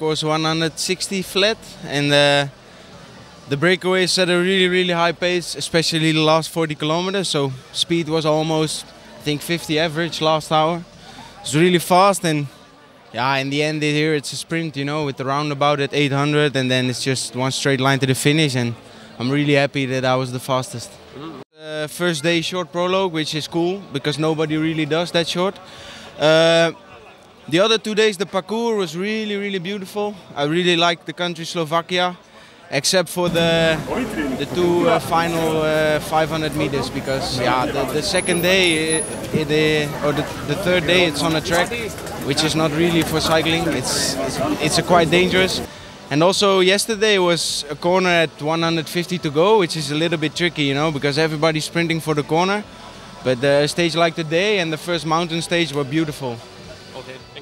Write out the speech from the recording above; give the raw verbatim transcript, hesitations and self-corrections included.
course one hundred sixty flat, and uh, the breakaway set a really really high pace, especially the last forty kilometers. So speed was almost, I think, fifty average last hour. It's really fast, and yeah, in the end here it's a sprint, you know, with the roundabout at eight hundred, and then it's just one straight line to the finish, and I'm really happy that I was the fastest. Uh, first day short prologue, which is cool because nobody really does that short. Uh, the other two days the parcours was really really beautiful. I really liked the country Slovakia, except for the the two uh, final uh, five hundred meters, because yeah, the, the second day it, it, uh, or the, the third day it's on a track which is not really for cycling. It's it's, it's a quite dangerous. And also yesterday was a corner at one hundred fifty to go, which is a little bit tricky, you know, because everybody's sprinting for the corner. But the stage like today and the first mountain stage were beautiful. Okay.